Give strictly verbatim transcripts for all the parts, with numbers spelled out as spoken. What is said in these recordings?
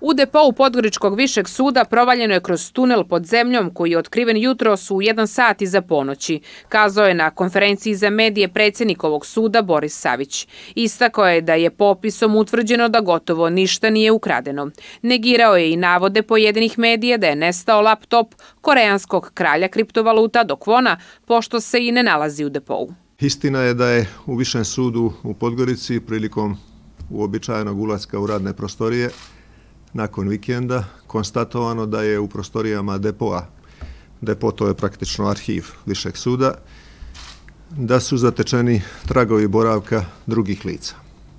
U depou Podgoričkog višeg suda provaljeno je kroz tunel pod zemljom koji je otkriven jutros u jedan sat iza ponoći, kazao je na konferenciji za medije predsjednik ovog suda Boris Savić. Istakao je da je popisom utvrđeno da gotovo ništa nije ukradeno. Negirao je i navode pojedinih medija da je nestao laptop koreanskog kralja kriptovaluta do Kwona, pošto se i ne nalazi u depou. Istina je da je u Višem sudu u Podgorici prilikom uobičajenog ulaska u radne prostorije nakon vikenda konstatovano da je u prostorijama depoa, depo to je praktično arhiv Višeg suda, da su zatečeni tragovi boravka drugih lica.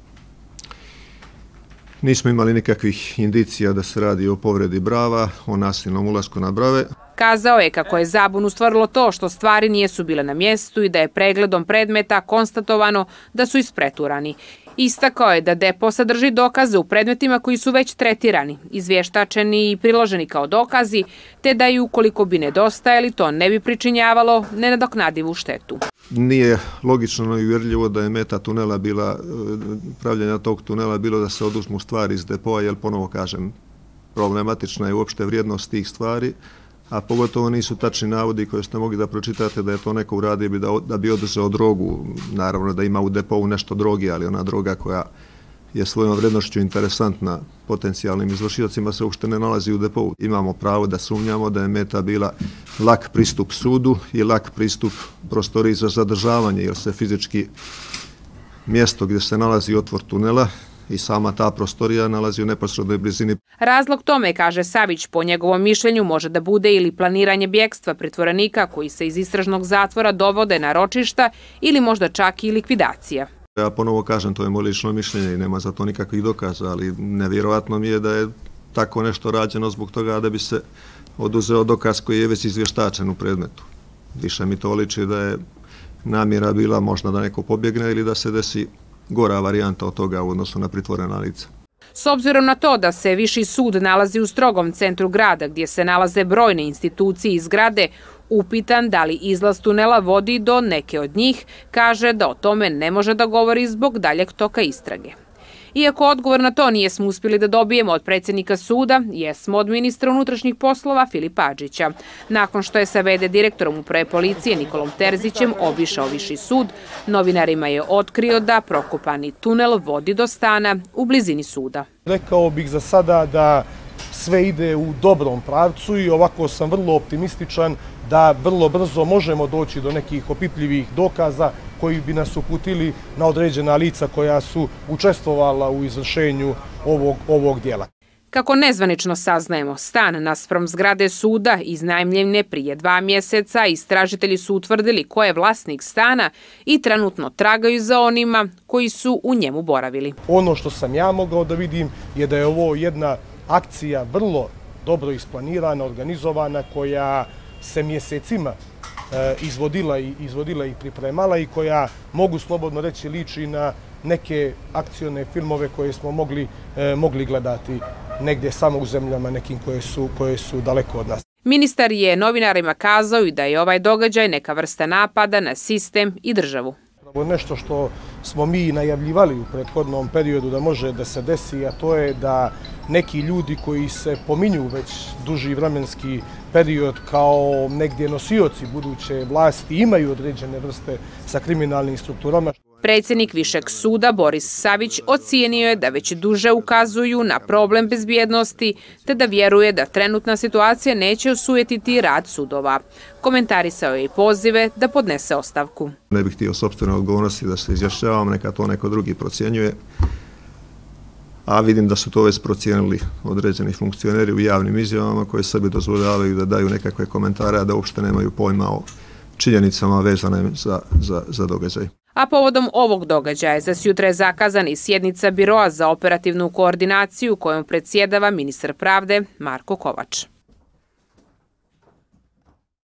Nismo imali nikakvih indicija da se radi o povredi brava, o nasilnom ulasku na brave. Kazao je kako je zabunu stvorilo to što stvari nijesu bile na mjestu i da je pregledom predmeta konstatovano da su ispreturani. Istakao je da depo sadrži dokaze u predmetima koji su već tretirani, izvještačeni i priloženi kao dokazi, te da i ukoliko bi nedostajali, to ne bi pričinjavalo nenadoknadivu štetu. Nije logično i uvjerljivo da je meta tunela bila, pravljenja tog tunela bilo da se oduzmu stvari iz depoa, jer ponovo kažem, problematična je uopšte vrijednost tih stvari, a pogotovo nisu tačni navodi koje ste mogli da pročitate da je to neko uradio da bi oduzeo drogu. Naravno da ima u depou nešto droge, ali ona droga koja je svojom vrednošću interesantna potencijalnim izvršiocima se uopšte ne nalazi u depou. Imamo pravo da sumnjamo da je meta bila lak pristup sudu i lak pristup prostoriji za zadržavanje, jer se fizički mjesto gdje se nalazi otvor tunela i sama ta prostorija nalazi u neposrednoj blizini. Razlog tome, kaže Savić, po njegovom mišljenju može da bude ili planiranje bjegstva pritvorenika koji se iz istražnog zatvora dovode na ročišta ili možda čak i likvidacija. Ja ponovo kažem, to je moje lično mišljenje i nema za to nikakvih dokaza, ali nevjerovatno mi je da je tako nešto rađeno zbog toga da bi se oduzeo dokaz koji je već izvještačen u predmetu. Više mi to liči da je namjera bila možda da neko pobjegne ili da se desi gora varijanta od toga u odnosu na pritvorena lica. S obzirom na to da se Viši sud nalazi u strogom centru grada gdje se nalaze brojne institucije i zgrade, upitan da li izlaz tunela vodi do neke od njih, kaže da o tome ne može da govori zbog daljeg toka istrage. Iako odgovor na to nijesmo uspjeli da dobijemo od predsjednika suda, jesmo od ministra unutrašnjih poslova Filipa Adžića. Nakon što je sa ve de direktorom uprave policije Nikolom Terzićem obišao Viši sud, novinarima je otkrio da prokopani tunel vodi do stana u blizini suda. Rekao bih za sada da sve ide u dobrom pravcu i ovako sam vrlo optimističan da vrlo brzo možemo doći do nekih opipljivih dokaza koji bi nas uputili na određena lica koja su učestvovala u izvršenju ovog, ovog dijela. Kako nezvanično saznajemo, stan naspram zgrade suda iznajmljen je prije dva mjeseca, istražitelji su utvrdili ko je vlasnik stana i trenutno tragaju za onima koji su u njemu boravili. Ono što sam ja mogao da vidim je da je ovo jedna akcija vrlo dobro isplanirana, organizovana, koja se mjesecima izvodila i, izvodila i pripremala i koja, mogu slobodno reći, liči na neke akcione filmove koje smo mogli, mogli gledati negdje samo u zemljama nekim koje su, koje su daleko od nas. Ministar je novinarima kazao i da je ovaj događaj neka vrsta napada na sistem i državu. Nešto što smo mi najavljivali u prethodnom periodu da može da se desi, a to je da neki ljudi koji se pominju već duži vremenski period kao negdje nosioci buduće vlasti imaju određene vrste sa kriminalnim strukturama. Predsjednik Višeg suda Boris Savić ocijenio je da već duže ukazuju na problem bezbjednosti, te da vjeruje da trenutna situacija neće osujetiti rad sudova. Komentarisao je i pozive da podnese ostavku. Ne bih htio sopstvene odgovornosti da se izjašnjavam, neka to neko drugi procjenjuje, a vidim da su to već procijenili određeni funkcioneri u javnim izjavama koji sebi dozvoljavaju da daju nekakve komentare, a da uopšte nemaju pojma o činjenicama vezane za, za, za događaj. A povodom ovog događaja za sjutra je zakazana i sjednica Biroa za operativnu koordinaciju kojom predsjedava ministar pravde Marko Kovač.